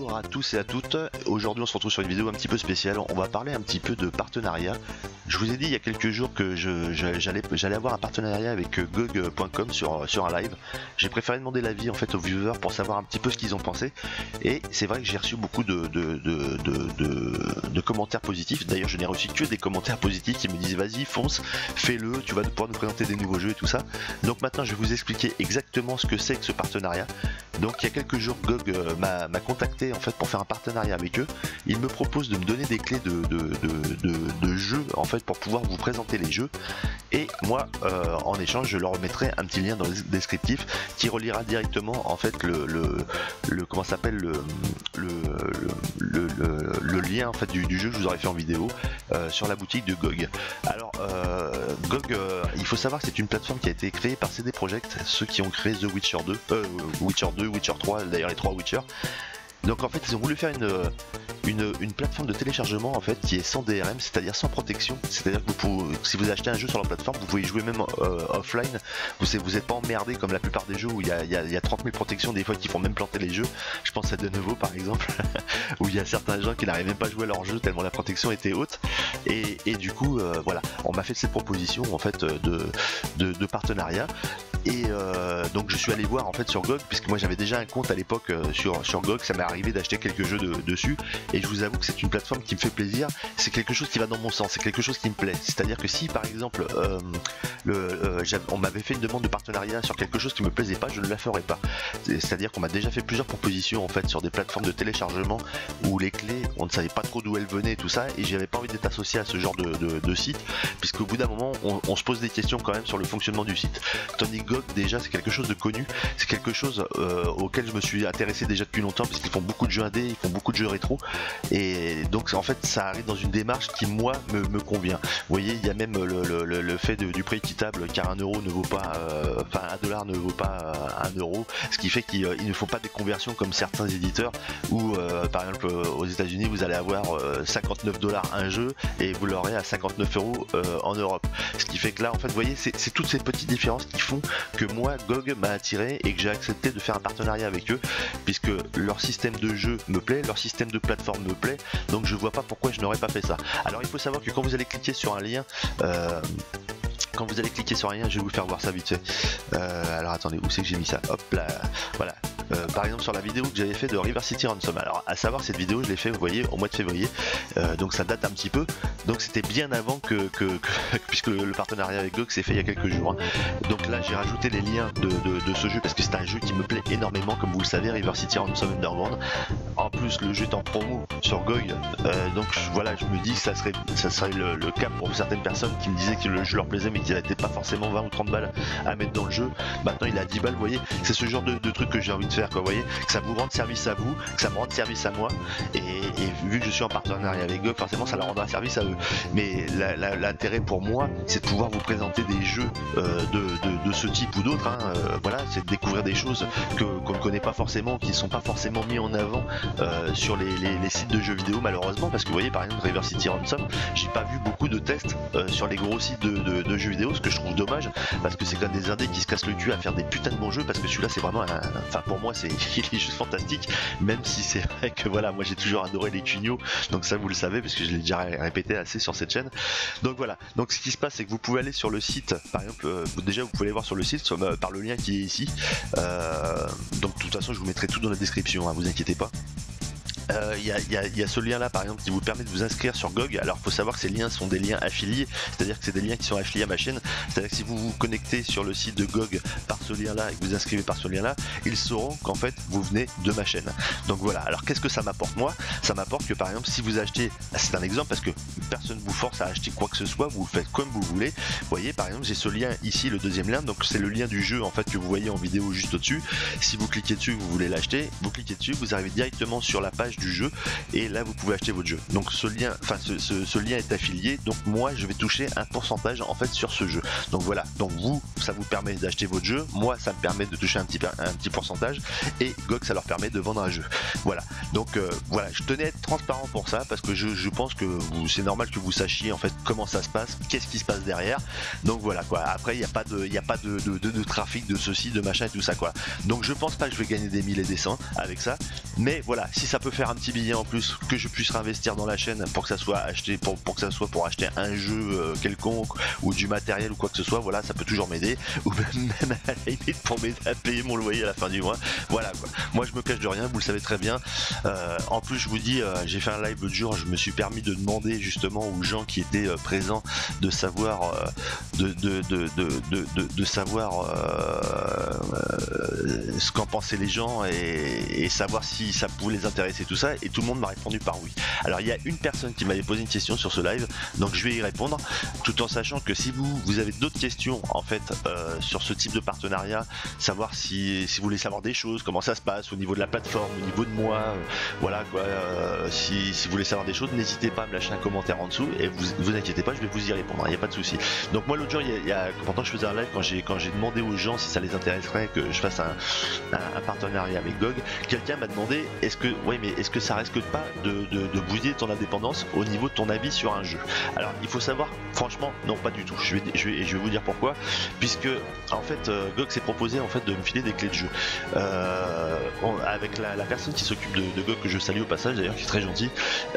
Bonjour à tous et à toutes. Aujourd'hui on se retrouve sur une vidéo un petit peu spéciale. On va parler un petit peu de partenariat. Je vous ai dit il y a quelques jours que j'allais avoir un partenariat avec GOG.com sur un live. J'ai préféré demander l'avis en fait aux viewers pour savoir un petit peu ce qu'ils ont pensé. Et c'est vrai que j'ai reçu beaucoup de commentaires positifs. D'ailleurs je n'ai reçu que des commentaires positifs qui me disent vas-y fonce, fais-le, tu vas pouvoir nous présenter des nouveaux jeux et tout ça. Donc maintenant je vais vous expliquer exactement ce que c'est que ce partenariat. Donc il y a quelques jours GOG m'a contacté en fait pour faire un partenariat avec eux. Il me propose de me donner des clés de jeux en fait pour pouvoir vous présenter les jeux, et moi en échange je leur mettrai un petit lien dans le descriptif qui reliera directement en fait comment s'appelle le lien en fait du jeu que je vous aurais fait en vidéo sur la boutique de GOG. Alors GOG, il faut savoir que c'est une plateforme qui a été créée par CD Projekt, ceux qui ont créé The Witcher 2, Witcher 3, d'ailleurs les 3 Witcher. Donc en fait ils ont voulu faire une plateforme de téléchargement en fait qui est sans DRM, c'est-à-dire sans protection. C'est-à-dire que si vous achetez un jeu sur la plateforme, vous pouvez y jouer même offline. Vous n'êtes pas emmerdé comme la plupart des jeux où il y a 30 000 protections des fois qui font même planter les jeux. Je pense à De Nouveau par exemple où il y a certains gens qui n'arrivent même pas à jouer à leur jeu tellement la protection était haute. Et du coup voilà, on m'a fait cette proposition en fait de partenariat. Et donc je suis allé voir en fait sur GOG, puisque moi j'avais déjà un compte à l'époque sur GOG, ça m'est arrivé d'acheter quelques jeux dessus, et je vous avoue que c'est une plateforme qui me fait plaisir, c'est quelque chose qui va dans mon sens, c'est quelque chose qui me plaît. C'est-à-dire que si par exemple on m'avait fait une demande de partenariat sur quelque chose qui me plaisait pas, je ne la ferais pas. C'est-à-dire qu'on m'a déjà fait plusieurs propositions en fait sur des plateformes de téléchargement où les clés on ne savait pas trop d'où elles venaient et tout ça, et j'avais pas envie d'être associé à ce genre de site, puisqu'au bout d'un moment on se pose des questions quand même sur le fonctionnement du site. Tandis que GOG déjà c'est quelque chose de connu, c'est quelque chose auquel je me suis intéressé déjà depuis longtemps, parce qu'ils font beaucoup de jeux indés, ils font beaucoup de jeux rétro, et donc en fait ça arrive dans une démarche qui moi me convient. Vous voyez, il y a même le fait du prix équitable, car un euro ne vaut pas, enfin un dollar ne vaut pas un euro, ce qui fait qu'il ne faut pas des conversions comme certains éditeurs où par exemple aux États-Unis vous allez avoir 59 $ un jeu et vous l'aurez à 59 € en Europe. Ce qui fait que là en fait vous voyez c'est toutes ces petites différences qui font que moi GOG m'a attiré et que j'ai accepté de faire un partenariat avec eux, puisque leur système de jeu me plaît, leur système de plateforme me plaît, donc je vois pas pourquoi je n'aurais pas fait ça. Alors il faut savoir que quand vous allez cliquer sur un lien, je vais vous faire voir ça vite fait. Alors attendez, où c'est que j'ai mis ça? Hop là, voilà. Par exemple sur la vidéo que j'avais fait de River City Ransom, alors à savoir cette vidéo je l'ai fait vous voyez au mois de février, donc ça date un petit peu, donc c'était bien avant que puisque le partenariat avec GOG s'est fait il y a quelques jours, hein. Donc là j'ai rajouté les liens de ce jeu parce que c'est un jeu qui me plaît énormément, comme vous le savez, River City Ransom Underground. En plus le jeu est en promo sur GOG, donc voilà, je me dis que ça serait le cas pour certaines personnes qui me disaient que le jeu leur plaisait mais qu'il n'était pas forcément 20 ou 30 balles à mettre dans le jeu. Maintenant il est à 10 balles, vous voyez, c'est ce genre de truc que j'ai envie de faire, quoi, vous voyez, que ça vous rende service à vous, que ça me rende service à moi, et vu que je suis en partenariat avec GOG, forcément ça leur rendra service à eux. Mais l'intérêt pour moi c'est de pouvoir vous présenter des jeux de ce type ou d'autres, hein, voilà, c'est de découvrir des choses qu'on ne connaît pas forcément, qui ne sont pas forcément mis en avant sur les sites de jeux vidéo malheureusement, parce que vous voyez par exemple River City Ransom, j'ai pas vu beaucoup de tests sur les gros sites de jeux vidéo, ce que je trouve dommage, parce que c'est quand même des indés qui se cassent le cul à faire des putains de bons jeux, parce que celui-là c'est vraiment enfin pour moi il est juste fantastique, même si c'est vrai que voilà, moi j'ai toujours adoré les cugnos, donc ça vous le savez parce que je l'ai déjà répété assez sur cette chaîne. Donc voilà, donc ce qui se passe c'est que vous pouvez aller sur le site, par exemple déjà vous pouvez aller voir sur le site par le lien qui est ici, donc de toute façon je vous mettrai tout dans la description, hein, vous inquiétez pas. Il y a ce lien là par exemple qui vous permet de vous inscrire sur GOG. Alors il faut savoir que ces liens sont des liens affiliés, c'est-à-dire que c'est des liens qui sont affiliés à ma chaîne, c'est-à-dire que si vous vous connectez sur le site de GOG par ce lien là et que vous inscrivez par ce lien là, ils sauront qu'en fait vous venez de ma chaîne. Donc voilà, alors qu'est-ce que ça m'apporte moi? Ça m'apporte que par exemple si vous achetez, c'est un exemple parce que personne ne vous force à acheter quoi que ce soit, vous faites comme vous voulez. Vous voyez par exemple j'ai ce lien ici, le deuxième lien, donc c'est le lien du jeu en fait que vous voyez en vidéo juste au-dessus. Si vous cliquez dessus, vous voulez l'acheter, vous cliquez dessus, vous arrivez directement sur la page du jeu, et là vous pouvez acheter votre jeu. Donc ce lien, enfin ce lien est affilié, donc moi je vais toucher un pourcentage en fait sur ce jeu. Donc voilà, donc vous, ça vous permet d'acheter votre jeu, moi ça me permet de toucher un petit pourcentage, et GOG ça leur permet de vendre un jeu. Voilà, donc voilà, je tenais à être transparent pour ça, parce que je pense que c'est normal que vous sachiez en fait comment ça se passe, qu'est-ce qui se passe derrière. Donc voilà quoi, après il n'y a pas de trafic de ceci, de machin et tout ça quoi. Donc je pense pas que je vais gagner des 1000 et des 100 avec ça, mais voilà, si ça peut faire un petit billet en plus, que je puisse réinvestir dans la chaîne pour que ça soit acheté, pour que ça soit pour acheter un jeu quelconque, ou du matériel ou quoi que ce soit, voilà, ça peut toujours m'aider, ou même à la limite pour m'aider à payer mon loyer à la fin du mois. Voilà quoi, moi je me cache de rien, vous le savez très bien. En plus je vous dis, j'ai fait un live l'autre jour, je me suis permis de demander justement aux gens qui étaient présents de savoir de savoir ce qu'en pensaient les gens, et savoir si ça pouvait les intéresser, tout ça, et tout le monde m'a répondu par oui. Alors il y a une personne qui m'avait posé une question sur ce live, donc je vais y répondre, tout en sachant que si vous avez d'autres questions en fait sur ce type de partenariat, savoir si vous voulez savoir des choses, comment ça se passe au niveau de la plateforme, au niveau de moi, voilà quoi, si vous voulez savoir des choses, n'hésitez pas à me lâcher un commentaire en dessous, et vous inquiétez pas, je vais vous y répondre, il n'y a pas de souci. Donc moi l'autre jour, pendant que je faisais un live, quand j'ai demandé aux gens si ça les intéresserait que je fasse un partenariat avec GOG, quelqu'un m'a demandé est-ce que ça risque pas de bouger ton indépendance au niveau de ton avis sur un jeu. Alors il faut savoir, franchement, non, pas du tout. Je vais vous dire pourquoi, puisque en fait GOG s'est proposé en fait de me filer des clés de jeu avec la personne qui s'occupe de GOG, que je salue au passage d'ailleurs, qui est très gentil,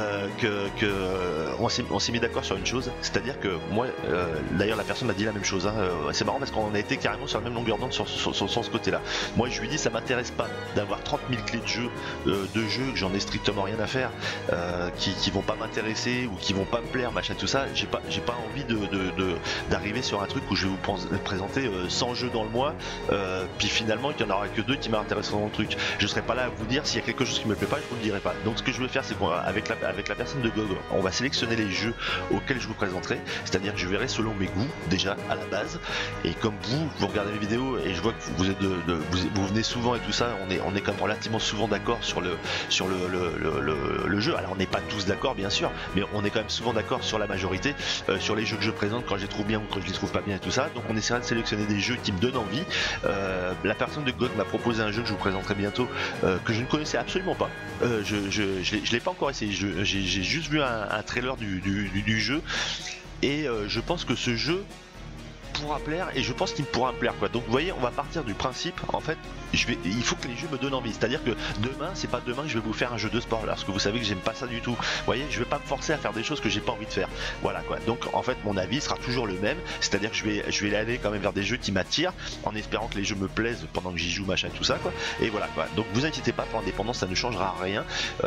on s'est mis d'accord sur une chose, c'est-à-dire que moi d'ailleurs la personne m'a dit la même chose, hein, c'est marrant parce qu'on a été carrément sur la même longueur d'onde sur ce côté-là. Moi je lui dis ça m'intéresse pas d'avoir 30 000 clés de jeu que j'en ai strictement rien à faire, qui vont pas m'intéresser ou qui vont pas me plaire, machin tout ça. J'ai pas envie d'arriver sur un truc où je vais vous présenter 100 jeux dans le mois, puis finalement il y en aura que 2 qui m'intéresseront dans le truc. Je serai pas là à vous dire s'il y a quelque chose qui me plaît pas, je vous le dirai pas. Donc ce que je vais faire, c'est qu'avec la personne de GOG, on va sélectionner les jeux auxquels je vous présenterai, c'est-à-dire que je verrai selon mes goûts déjà à la base, et comme vous regardez mes vidéos et je vois que vous êtes vous venez souvent et tout ça, on est quand même relativement souvent d'accord sur le jeu. Alors on n'est pas tous d'accord bien sûr, mais on est quand même souvent d'accord sur la majorité, sur les jeux que je présente, quand je les trouve bien ou quand je les trouve pas bien et tout ça. Donc on essaiera de sélectionner des jeux qui me donnent envie. La personne de GOG m'a proposé un jeu que je vous présenterai bientôt, que je ne connaissais absolument pas. Je l'ai pas encore essayé, j'ai juste vu un trailer du jeu, et je pense que ce jeu pourra plaire, et je pense qu'il pourra me plaire quoi. Donc vous voyez, on va partir du principe en fait, il faut que les jeux me donnent envie, c'est à dire que demain, c'est pas demain que je vais vous faire un jeu de sport, parce que vous savez que j'aime pas ça du tout, vous voyez, je vais pas me forcer à faire des choses que j'ai pas envie de faire, voilà quoi. Donc en fait mon avis sera toujours le même, c'est à dire que je vais aller quand même vers des jeux qui m'attirent, en espérant que les jeux me plaisent pendant que j'y joue, machin tout ça quoi, et voilà quoi. Donc vous inquiétez pas, pour l'indépendance ça ne changera rien,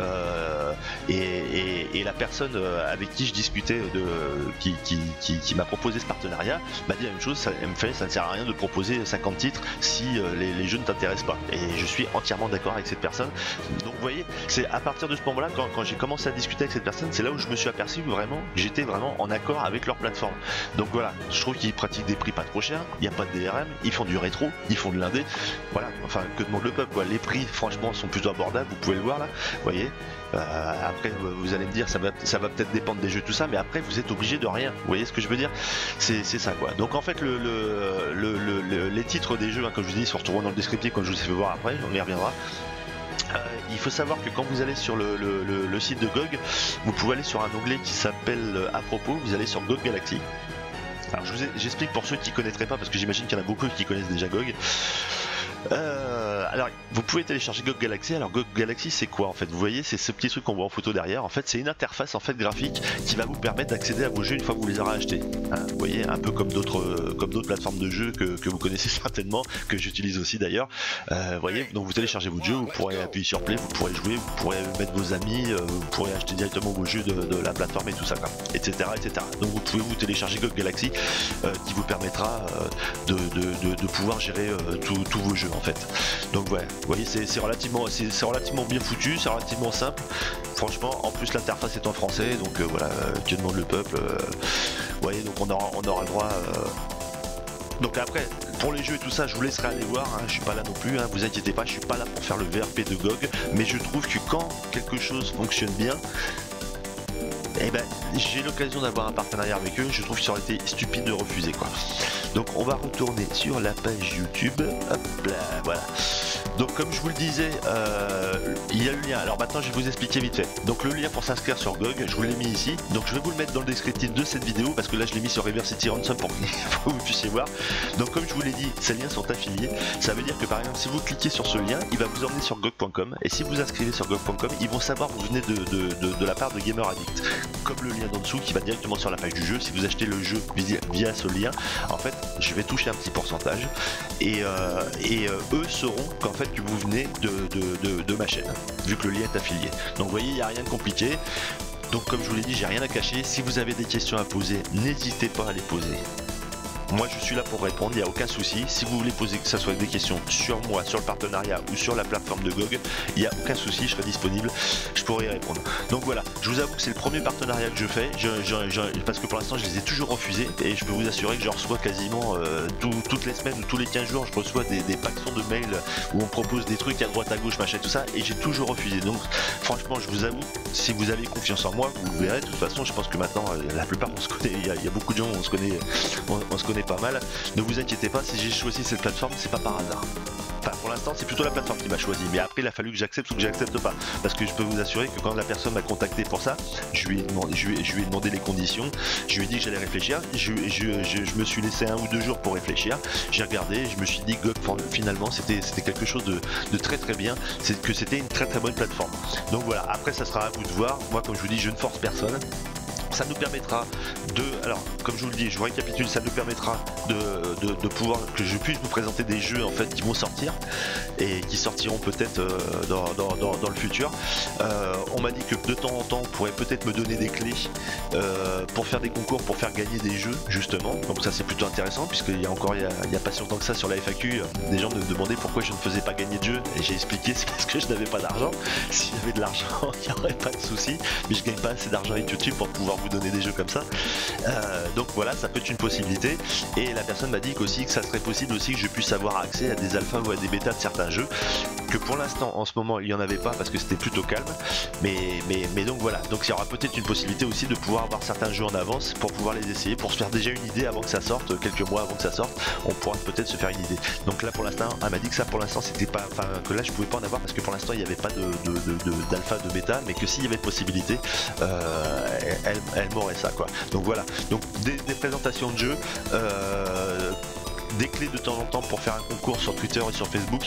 et la personne avec qui je discutais qui m'a proposé ce partenariat m'a dit la même chose, ça ne sert à rien de proposer 50 titres si les jeux ne t'intéressent pas, et je suis entièrement d'accord avec cette personne. Donc vous voyez, c'est à partir de ce moment là, quand j'ai commencé à discuter avec cette personne, c'est là où je me suis aperçu vraiment que j'étais vraiment en accord avec leur plateforme. Donc voilà, je trouve qu'ils pratiquent des prix pas trop chers, il n'y a pas de DRM, ils font du rétro, ils font de l'indé, voilà, enfin que demande le peuple quoi. Les prix franchement sont plutôt abordables, vous pouvez le voir là, vous voyez. Après vous allez me dire ça va peut-être dépendre des jeux tout ça, mais après vous êtes obligé de rien, vous voyez ce que je veux dire, c'est ça quoi. Donc en fait les titres des jeux, hein, comme je vous dis, se retrouveront dans le descriptif comme je vous ai fait voir, après on y reviendra. Il faut savoir que quand vous allez sur le site de GOG, vous pouvez aller sur un onglet qui s'appelle à propos, vous allez sur GOG Galaxy. Alors j'explique pour ceux qui connaîtraient pas, parce que j'imagine qu'il y en a beaucoup qui connaissent déjà GOG. Alors vous pouvez télécharger GOG Galaxy. Alors GOG Galaxy c'est quoi en fait? Vous voyez, c'est ce petit truc qu'on voit en photo derrière. En fait c'est une interface en fait graphique qui va vous permettre d'accéder à vos jeux une fois que vous les aurez achetés, hein, vous voyez, un peu comme d'autres plateformes de jeux que vous connaissez certainement, que j'utilise aussi d'ailleurs. Vous voyez, donc vous téléchargez votre jeu, vous pourrez appuyer sur play, vous pourrez jouer, vous pourrez mettre vos amis, vous pourrez acheter directement vos jeux de la plateforme et tout ça quoi, etc. Donc vous pouvez vous télécharger GOG Galaxy qui vous permettra de pouvoir gérer tous vos jeux en fait. Donc ouais, vous voyez, c'est relativement bien foutu, c'est relativement simple. Franchement, en plus l'interface est en français, donc voilà, que demande le peuple. Vous voyez, donc on aura le droit. Donc après, pour les jeux et tout ça, je vous laisserai aller voir, hein, je suis pas là non plus, hein, vous inquiétez pas, je suis pas là pour faire le VRP de GOG, mais je trouve que quand quelque chose fonctionne bien, eh ben, j'ai l'occasion d'avoir un partenariat avec eux, je trouve que ça aurait été stupide de refuser quoi. Donc on va retourner sur la page YouTube, hop là, voilà. Donc comme je vous le disais, il y a le lien, alors maintenant je vais vous expliquer vite fait. Donc le lien pour s'inscrire sur GOG, je vous l'ai mis ici, donc je vais vous le mettre dans le descriptif de cette vidéo, parce que là je l'ai mis sur Reversity Ransom pour que vous puissiez voir. Donc comme je vous l'ai dit, ces liens sont affiliés, ça veut dire que par exemple si vous cliquez sur ce lien, il va vous emmener sur GOG.com, et si vous inscrivez sur GOG.com, ils vont savoir que vous venez de la part de Gamer Addict. Comme le lien d'en dessous qui va directement sur la page du jeu, si vous achetez le jeu via ce lien, en fait je vais toucher un petit pourcentage, et eux sauront qu'en fait que vous venez de ma chaîne, vu que le lien est affilié. Donc vous voyez, il n'y a rien de compliqué. Donc comme je vous l'ai dit, j'ai rien à cacher. Si vous avez des questions à poser, n'hésitez pas à les poser. Moi je suis là pour répondre, il n'y a aucun souci. Si vous voulez poser que ce soit des questions sur moi, sur le partenariat ou sur la plateforme de GOG, il n'y a aucun souci, je serai disponible, je pourrai y répondre. Donc voilà, je vous avoue que c'est le premier partenariat que je fais, parce que pour l'instant je les ai toujours refusés, et je peux vous assurer que je reçois quasiment toutes les semaines ou tous les 15 jours, je reçois des paquets de mails où on me propose des trucs à droite à gauche, machin tout ça, et j'ai toujours refusé. Donc franchement je vous avoue, si vous avez confiance en moi, vous le verrez. De toute façon je pense que maintenant la plupart on se connaît, il y a beaucoup de gens, on se connaît pas mal. Ne vous inquiétez pas, si j'ai choisi cette plateforme, c'est pas par hasard. Enfin, pour l'instant, c'est plutôt la plateforme qui m'a choisi, mais après, il a fallu que j'accepte ou que j'accepte pas. Parce que je peux vous assurer que quand la personne m'a contacté pour ça, je lui ai demandé les conditions, je lui ai dit que j'allais réfléchir, je me suis laissé 1 ou 2 jours pour réfléchir, j'ai regardé, je me suis dit que finalement, c'était quelque chose de très très bien, que c'était une très très bonne plateforme. Donc voilà, après, ça sera à vous de voir. Moi, comme je vous dis, je ne force personne. Ça nous permettra alors comme je vous le dis, je vous récapitule, ça nous permettra de pouvoir, que je puisse vous présenter des jeux en fait qui vont sortir et qui sortiront peut-être dans le futur. On m'a dit que de temps en temps on pourrait peut-être me donner des clés pour faire des concours, pour faire gagner des jeux justement. Donc ça c'est plutôt intéressant, puisqu'il y a encore il y a pas si longtemps que ça sur la FAQ, des gens me demandaient pourquoi je ne faisais pas gagner de jeux, et j'ai expliqué c'est parce que je n'avais pas d'argent. Si j'avais de l'argent il n'y aurait pas de souci, mais je gagne pas assez d'argent avec YouTube pour pouvoir vous donner des jeux comme ça. Donc voilà, ça peut être une possibilité. Et la personne m'a dit aussi que ça serait possible aussi que je puisse avoir accès à des alphas ou à des bêtas de certains jeux, que pour l'instant en ce moment il n'y en avait pas parce que c'était plutôt calme, mais donc voilà, donc il y aura peut-être une possibilité aussi de pouvoir avoir certains jeux en avance pour pouvoir les essayer, pour se faire déjà une idée avant que ça sorte, quelques mois avant que ça sorte, on pourra peut-être se faire une idée. Donc là pour l'instant, elle m'a dit que ça pour l'instant c'était pas, enfin que là je pouvais pas en avoir parce que pour l'instant il n'y avait pas d'alpha, de bêta, mais que s'il y avait possibilité, elle m'aurait ça quoi. Donc voilà, donc des présentations de jeux, des clés de temps en temps pour faire un concours sur Twitter et sur Facebook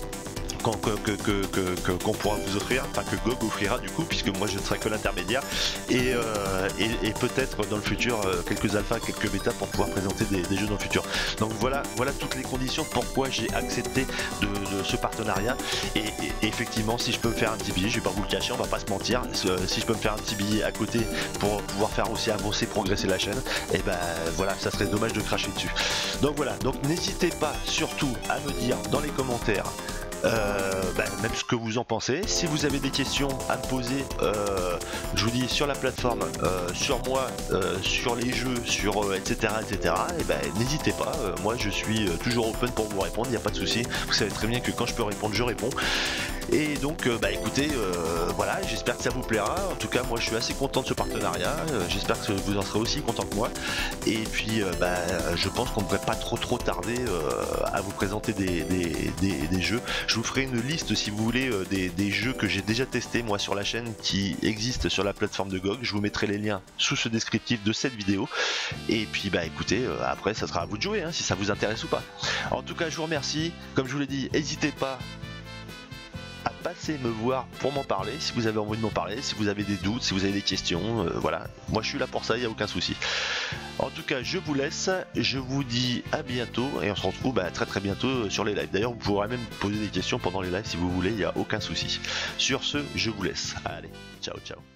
qu'on pourra vous offrir, enfin que GOG offrira du coup, puisque moi je ne serai que l'intermédiaire, et peut-être dans le futur quelques alphas, quelques bêtas pour pouvoir présenter des jeux dans le futur. Donc voilà toutes les conditions pourquoi j'ai accepté de ce partenariat, et effectivement si je peux me faire un petit billet, je vais pas vous le cacher, on va pas se mentir, si je peux me faire un petit billet à côté pour pouvoir faire aussi avancer, progresser la chaîne, et ben voilà, ça serait dommage de cracher dessus. Donc voilà, donc n'hésitez pas surtout à me dire dans les commentaires même ce que vous en pensez. Si vous avez des questions à me poser, je vous dis sur la plateforme, sur moi, sur les jeux, sur etc., et ben n'hésitez pas, moi je suis toujours open pour vous répondre, il n'y a pas de souci. Vous savez très bien que quand je peux répondre, je réponds. Et donc écoutez, voilà, j'espère que ça vous plaira. En tout cas moi je suis assez content de ce partenariat, j'espère que vous en serez aussi content que moi. Et puis je pense qu'on ne devrait pas trop tarder à vous présenter des jeux. Je vous ferai une liste si vous voulez des jeux que j'ai déjà testés moi sur la chaîne, qui existent sur la plateforme de GOG. Je vous mettrai les liens sous ce descriptif de cette vidéo. Et puis écoutez, après ça sera à vous de jouer si ça vous intéresse ou pas. En tout cas je vous remercie, comme je vous l'ai dit, n'hésitez pas à passer me voir pour m'en parler, si vous avez envie de m'en parler, si vous avez des doutes, si vous avez des questions, voilà, moi je suis là pour ça, il n'y a aucun souci. En tout cas je vous laisse, je vous dis à bientôt, et on se retrouve très bientôt sur les lives. D'ailleurs vous pourrez même poser des questions pendant les lives si vous voulez, il n'y a aucun souci. Sur ce, je vous laisse, allez, ciao ciao.